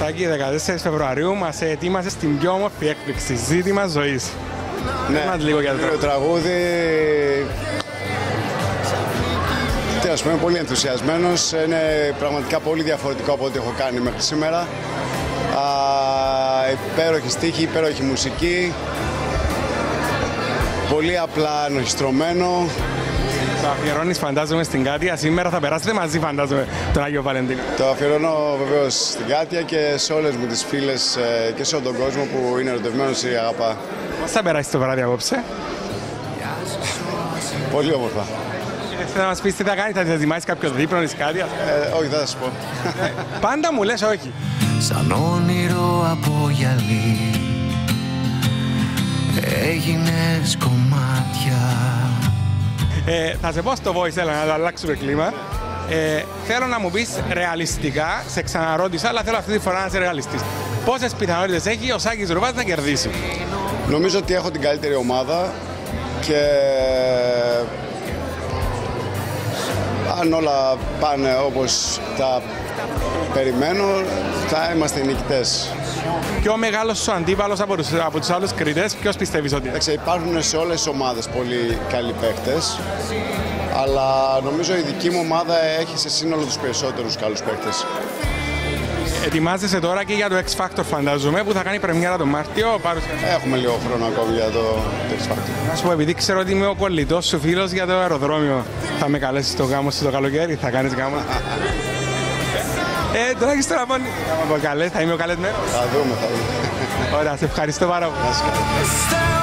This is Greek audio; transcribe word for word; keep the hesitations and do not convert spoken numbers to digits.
Σάκη, δεκατέσσερις Φεβρουαρίου μας ετοίμασε στην πιο όμορφη έκπληξη, ζήτημα ζωής. Ναι, μας λίγο για το το τραγούδι. Τι ας πούμε, πολύ ενθουσιασμένος. Είναι πραγματικά πολύ διαφορετικό από ό,τι έχω κάνει μέχρι σήμερα. Α, υπέροχη στίχη, υπέροχη μουσική. Πολύ απλά ενορχιστρωμένο. Το αφιερώνεις φαντάζομαι στην Κάτια, σήμερα θα περάσετε μαζί φαντάζομαι τον Άγιο Βαλεντίνο. Το αφιερώνω βεβαίως στην Κάτια και σε όλες μου τις φίλες και σε όλο τον κόσμο που είναι ερωτευμένος ή αγαπά. Πώς θα περάσεις το βράδυ απόψε? Πολύ όμορφα. Θα μας πεις τι θα κάνεις, θα ετοιμάσεις κάποιο δείπνο της Κάτιας? Ε, όχι, δεν θα σου πω. Πάντα μου λες όχι. Σαν όνειρο από γυαλί έγινες κομμάτια. Ε, θα σε πω στο voice, έλα να το αλλάξουμε κλίμα. Ε, θέλω να μου πεις ρεαλιστικά, σε ξαναρώτησα, αλλά θέλω αυτή τη φορά να είσαι ρεαλιστής. Πόσες πιθανότητες έχει ο Σάκης Ρουβάς να κερδίσει? Νομίζω ότι έχω την καλύτερη ομάδα και αν όλα πάνε όπως τα περιμένω, θα είμαστε οι νικητές. Πιο μεγάλος σου αντίπαλος από τους, από τους άλλους κριτές, ποιος πιστεύεις ότι είναι? Εντάξει, υπάρχουν σε όλες τις ομάδες πολύ καλοί παίκτες, αλλά νομίζω η δική μου ομάδα έχει σε σύνολο τους περισσότερους καλούς παίκτες. Ετοιμάζεσαι τώρα και για το X Factor φαντάζομαι, που θα κάνει πρεμιέρα τον Μάρτιο. Παρουσία. Έχουμε λίγο χρόνο ακόμη για το, το X Factor. Να σου πω, επειδή ξέρω ότι είμαι ο κολλητός σου φίλος για το αεροδρόμιο, θα με καλέσεις στο γάμο σου το καλοκαίρι, θα κάνεις γάμο? Ε, τουλάχιστον να πόνει. Θα είμαι ο καλεσμένος. Θα δούμε, θα δούμε. Ωραία, σε ευχαριστώ πάρα πολύ.